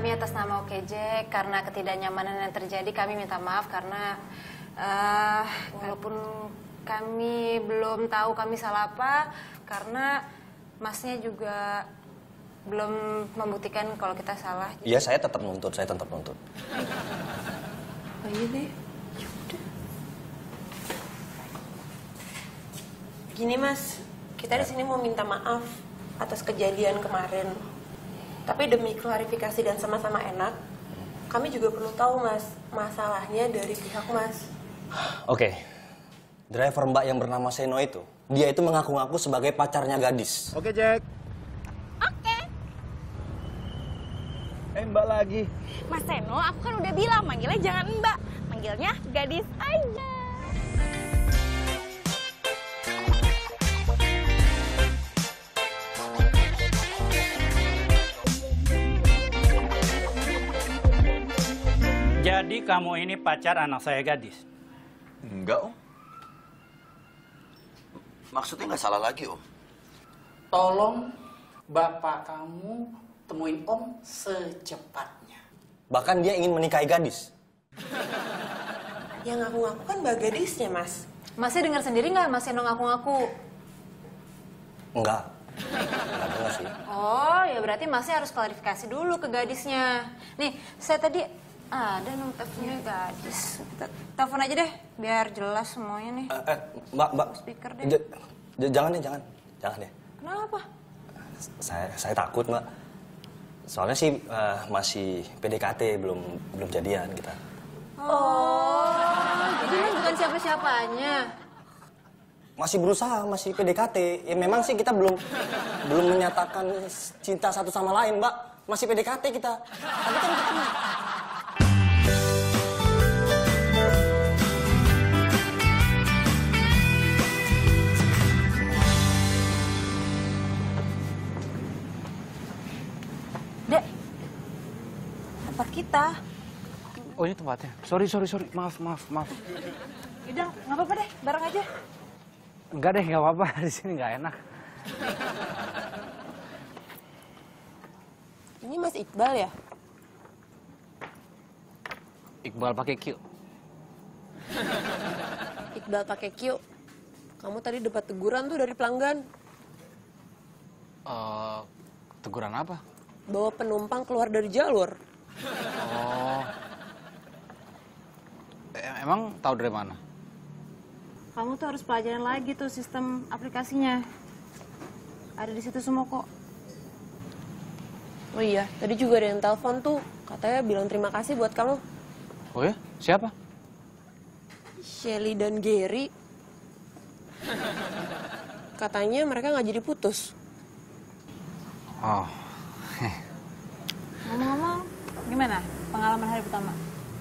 kami atas nama Oke Jack, karena ketidaknyamanan yang terjadi kami minta maaf karena walaupun kami belum tahu kami salah apa, karena masnya juga belum membuktikan kalau kita salah. Iya, saya tetap nuntut, Oh iya deh, yaudah. Gini Mas, kita di sini mau minta maaf atas kejadian kemarin. Tapi demi klarifikasi dan sama-sama enak, kami juga perlu tahu Mas, masalahnya dari pihak Mas. Oke. Driver Mbak yang bernama Seno itu, dia itu mengaku-ngaku sebagai pacarnya gadis. Oke, Jack. Oke. Mbak lagi. Mas Seno, aku kan udah bilang manggilnya jangan Mbak, manggilnya gadis aja. Jadi kamu ini pacar anak saya gadis? Enggak, Om. Maksudnya nggak salah lagi, Om. Tolong bapak kamu temuin Om secepatnya. Bahkan dia ingin menikahi gadis. Yang ngaku-ngaku kan mbak gadisnya Mas. Masnya dengar sendiri nggak Mas Seno ngaku-ngaku? Enggak dengar sih. Oh, ya berarti Masnya harus klarifikasi dulu ke gadisnya. Nih, saya tadi ada nomor teleponnya gadis. Kita telepon aja deh, biar jelas semuanya nih. Mbak. Speaker deh. Jangan deh. Kenapa? Saya takut, Mbak. Soalnya sih masih PDKT, belum jadian kita. Oh, jadi ini bukan siapa-siapanya. Masih berusaha, masih PDKT. Ya memang sih kita belum menyatakan cinta satu sama lain, Mbak. Masih PDKT kita. Tapi kan kita... Dek, tempat kita. Oh, ini tempatnya. Sorry. Maaf. Udah, nggak apa-apa deh, bareng aja. Enggak deh, nggak apa-apa. Di sini nggak enak. Ini Mas Iqbal ya? Iqbal pakai Q. Iqbal pakai Q. Kamu tadi dapat teguran tuh dari pelanggan. Teguran apa? Bawa penumpang keluar dari jalur. Oh. Emang tahu dari mana? Kamu tuh harus pelajarin lagi tuh sistem aplikasinya. Ada di situ semua kok. Oh iya, tadi juga ada yang telepon tuh. Katanya bilang terima kasih buat kamu. Oh ya? Siapa? Shelly dan Gary. Katanya mereka nggak jadi putus. Oh. Ngomong-ngomong, gimana pengalaman hari pertama?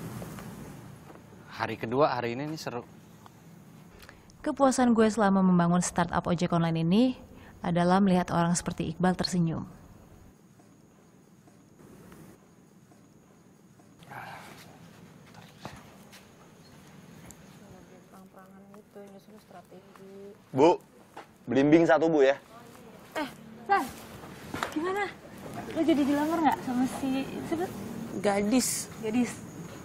Hari kedua, hari ini nih seru. Kepuasan gue selama membangun startup ojek online ini adalah melihat orang seperti Iqbal tersenyum. Bu, belimbing satu, Bu, ya. Lan, gimana? Lo jadi dilamar nggak sama si Gadis. gadis?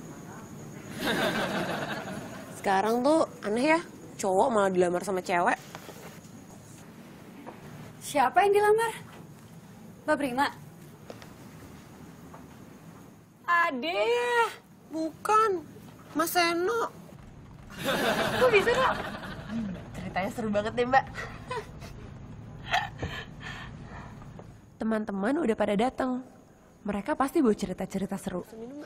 Sekarang tuh aneh ya, cowok malah dilamar sama cewek. Siapa yang dilamar? Mbak Prima? Ade ya? Bukan, Mas Seno. Kok bisa, Kak? Ceritanya seru banget deh, Mbak. Teman-teman udah pada datang. Mereka pasti bawa cerita-cerita seru.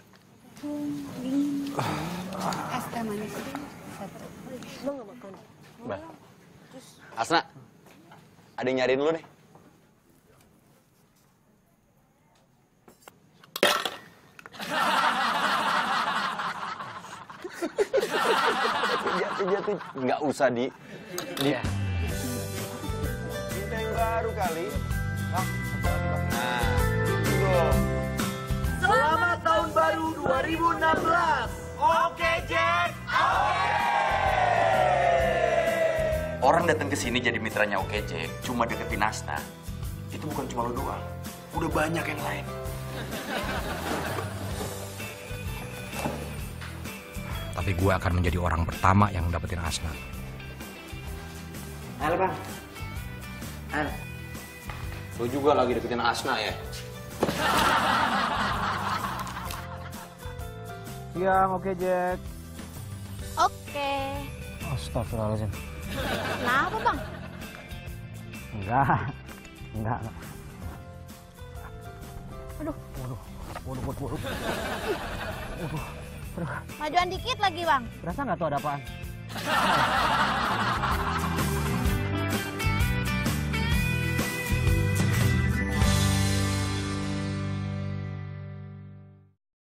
Es teh manis satu. Lo nggak makan? Mbak. Asna, ada yang nyariin lu nih. Jatuh, nggak usah di. Iya. Cinta yang baru kali. Nah, Selamat tahun baru 2016. Oke, Jack. orang datang ke sini jadi mitranya Oke Jack, cuma deketin Asna. Itu bukan cuma lo doang, udah banyak yang lain. Tapi gue akan menjadi orang pertama yang dapetin Asna. Halo bang. Halo. Lu juga lagi deketin Asna ya? Siang, oke Jack. Oke. Astagfirullahaladzim. Kenapa bang? Enggak. Aduh. Waduh. Majuan dikit lagi bang. Berasa nggak tuh ada apaan?